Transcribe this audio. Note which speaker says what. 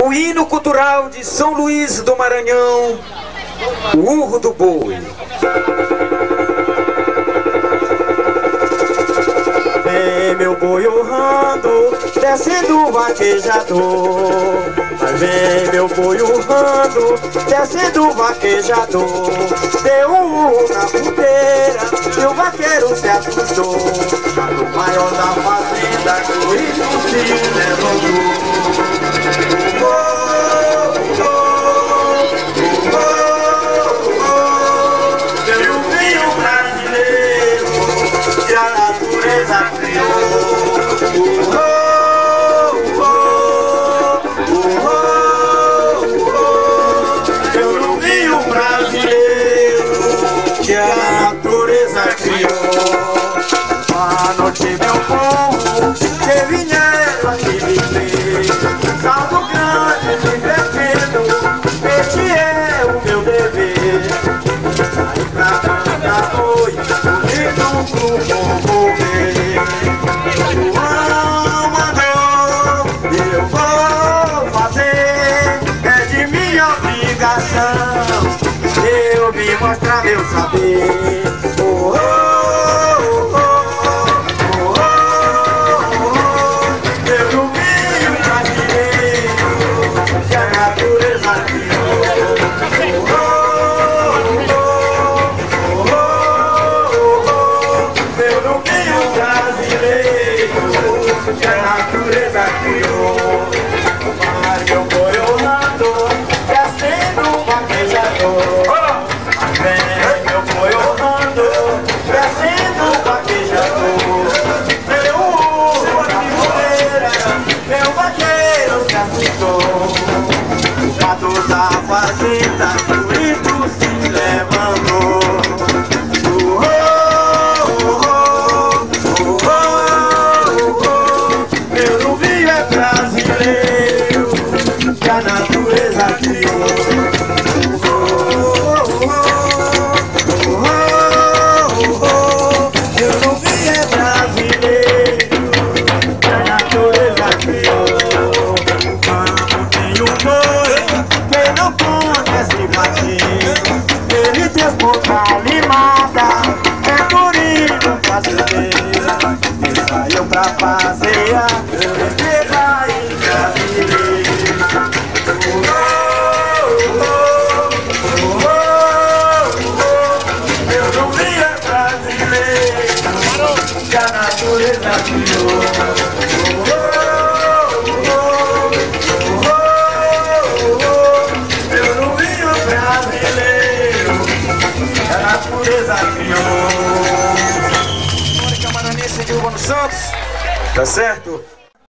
Speaker 1: O hino cultural de São Luís do Maranhão, o Urro do Boi.
Speaker 2: Vem meu boi urrando, descendo o vaquejador. Vem meu boi urrando, descendo o vaquejador. Deu um urro na puteira e o vaqueiro se assustou. O maior da fazenda, o ritmo se levantou. Pelo vinho brasileiro que a natureza criou. Pelo vinho brasileiro que a natureza criou. Boa noite, meu povo, que vieram aqui viver. Saldo grande, se divertindo, este é o meu dever. Saí pra cantar noite, unido pro povo ver. João mandou e eu vou fazer, é de minha obrigação eu vim mostrar meu saber. Que a natureza criou. Mas eu vou orando, descendo o vaquejador. Vem, eu vou orando, descendo o vaquejador. Meu urro na poeira, meu vaqueiro se assustou. O gato da fazenda, o grito se levantou. Que a natureza criou. Eu não vi é brasileiro que a natureza criou. Quando tem um boi, quem não conhece bater, ele tem boca limada, é burino brasileiro. Ele saiu pra passear, ele pega e brasileiro. Que a natureza criou. Eu não vi o brasileiro que a natureza criou.
Speaker 1: Mônica Maranhense de Urbano Santos, tá certo?